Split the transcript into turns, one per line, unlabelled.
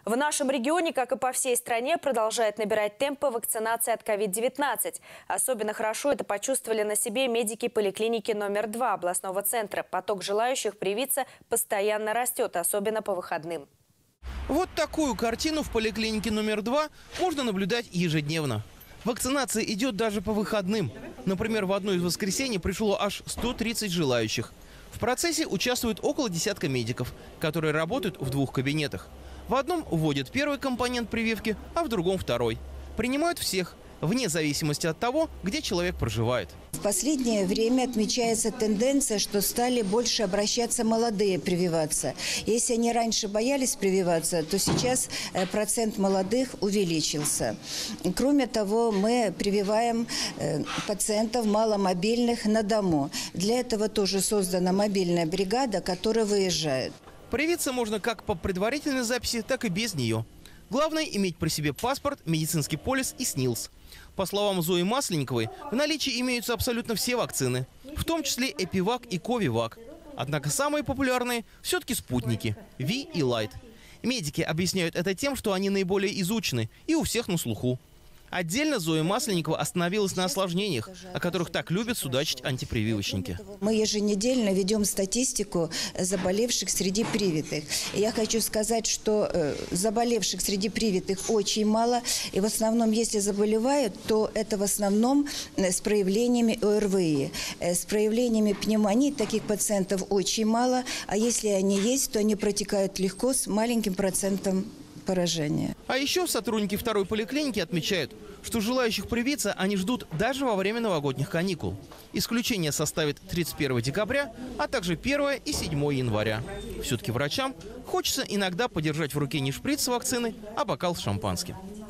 В нашем регионе, как и по всей стране, продолжает набирать темпы вакцинации от COVID-19. Особенно хорошо это почувствовали на себе медики поликлиники номер 2 областного центра. Поток желающих привиться постоянно растет, особенно по выходным.
Вот такую картину в поликлинике номер 2 можно наблюдать ежедневно. Вакцинация идет даже по выходным. Например, в одно из воскресений пришло аж 130 желающих. В процессе участвуют около десятка медиков, которые работают в двух кабинетах. В одном вводят первый компонент прививки, а в другом второй. Принимают всех, вне зависимости от того, где человек проживает.
В последнее время отмечается тенденция, что стали больше обращаться молодые прививаться. Если они раньше боялись прививаться, то сейчас процент молодых увеличился. Кроме того, мы прививаем пациентов маломобильных на дому. Для этого тоже создана мобильная бригада, которая выезжает.
Привиться можно как по предварительной записи, так и без нее. Главное – иметь при себе паспорт, медицинский полис и СНИЛС. По словам Зои Масленниковой, в наличии имеются абсолютно все вакцины, в том числе Эпивак и Ковивак. Однако самые популярные все-таки спутники – Ви и Лайт. Медики объясняют это тем, что они наиболее изучены и у всех на слуху. Отдельно Зоя Масленникова остановилась на осложнениях, о которых так любят судачить антипрививочники.
Мы еженедельно ведем статистику заболевших среди привитых. Я хочу сказать, что заболевших среди привитых очень мало. И в основном, если заболевают, то это в основном с проявлениями ОРВИ. С проявлениями пневмонии таких пациентов очень мало. А если они есть, то они протекают легко с маленьким процентом поражения.
А еще сотрудники второй поликлиники отмечают, что желающих привиться они ждут даже во время новогодних каникул. Исключение составит 31 декабря, а также 1 и 7 января. Все-таки врачам хочется иногда подержать в руке не шприц с вакцины, а бокал с шампанским.